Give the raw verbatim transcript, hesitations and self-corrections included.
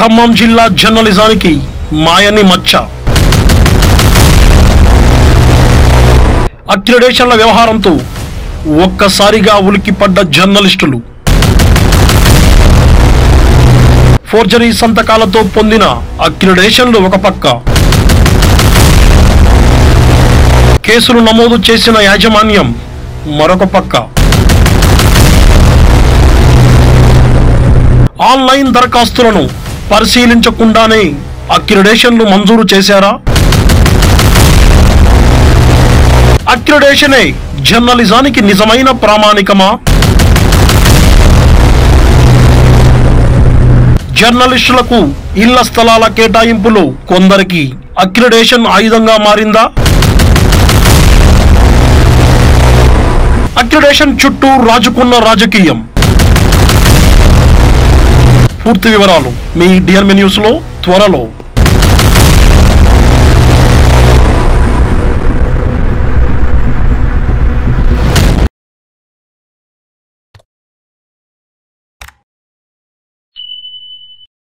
ఖమ్మం జిల్లా జర్నలిజానికి మాయని మచ్చ. అక్రిడేషన్ల వ్యవహారంతో ఒక్కసారిగా ఉలికిపడ్డ జర్నలిస్టులు. ఫోర్జరీ సంతకాలతో పొందిన అక్రిడేషన్లు ఒక పక్క, కేసులు నమోదు చేసిన యాజమాన్యం మరొక పక్క. ఆన్లైన్ దరఖాస్తులను పరిశీలించకుండానే అక్రిడేషన్లు మంజూరు చేశారా? అక్రిడేషనే జర్నలిజానికి నిజమైన ప్రామాణికమా? జర్నలిస్టులకు ఇళ్ల స్థలాల కేటాయింపులో కొందరికి అక్రిడేషన్ ఆయుధంగా మారిందా? అక్రిడేషన్ చుట్టూ రాజుకున్న రాజకీయం. పూర్తి వివరాలు మీ డిఆర్ఎం న్యూస్ లో త్వరలో.